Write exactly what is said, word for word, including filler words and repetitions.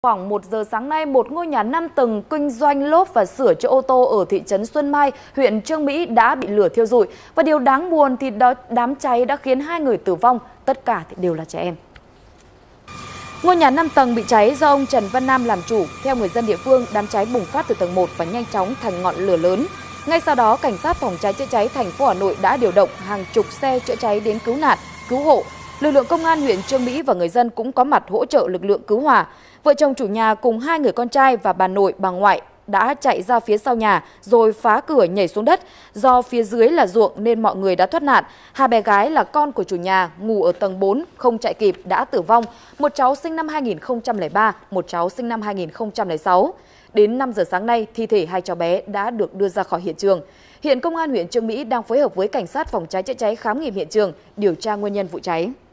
Khoảng một giờ sáng nay, một ngôi nhà năm tầng kinh doanh lốp và sửa chữa ô tô ở thị trấn Xuân Mai, huyện Chương Mỹ đã bị lửa thiêu rụi. Và điều đáng buồn thì đó, đám cháy đã khiến hai người tử vong, tất cả thì đều là trẻ em. Ngôi nhà năm tầng bị cháy do ông Trần Văn Nam làm chủ. Theo người dân địa phương, đám cháy bùng phát từ tầng một và nhanh chóng thành ngọn lửa lớn. Ngay sau đó, cảnh sát phòng cháy chữa cháy thành phố Hà Nội đã điều động hàng chục xe chữa cháy đến cứu nạn, cứu hộ. Lực lượng công an huyện Chương Mỹ và người dân cũng có mặt hỗ trợ lực lượng cứu hỏa. Vợ chồng chủ nhà cùng hai người con trai và bà nội, bà ngoại đã chạy ra phía sau nhà rồi phá cửa nhảy xuống đất. Do phía dưới là ruộng nên mọi người đã thoát nạn. Hai bé gái là con của chủ nhà ngủ ở tầng bốn không chạy kịp đã tử vong. Một cháu sinh năm hai nghìn không trăm lẻ ba, một cháu sinh năm hai nghìn không trăm lẻ sáu. Đến năm giờ sáng nay, thi thể hai cháu bé đã được đưa ra khỏi hiện trường. Hiện công an huyện Chương Mỹ đang phối hợp với cảnh sát phòng cháy chữa cháy khám nghiệm hiện trường, điều tra nguyên nhân vụ cháy.